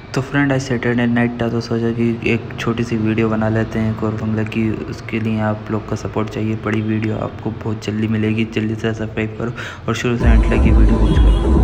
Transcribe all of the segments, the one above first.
तो फ्रेंड, आज Saturday night था तो सोचा कि एक छोटी सी वीडियो बना लेते हैं कोरमंगला की। उसके लिए आप लोग का सपोर्ट चाहिए। बड़ी वीडियो आपको बहुत जल्दी मिलेगी। जल्दी से सब्सक्राइब करो और शुरू से एंड तक की वीडियो वॉच करो।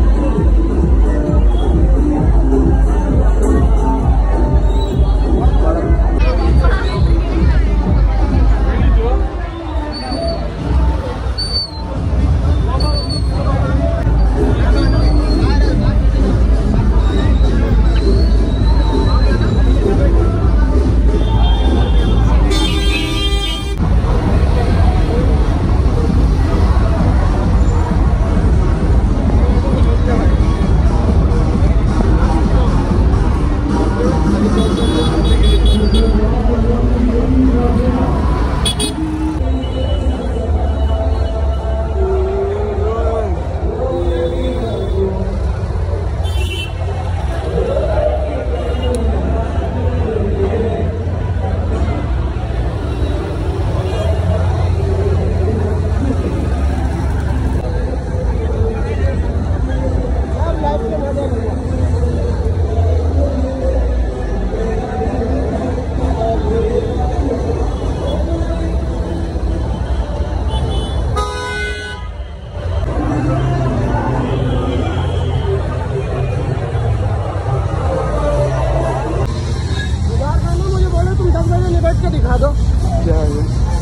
दिखा दो क्या है।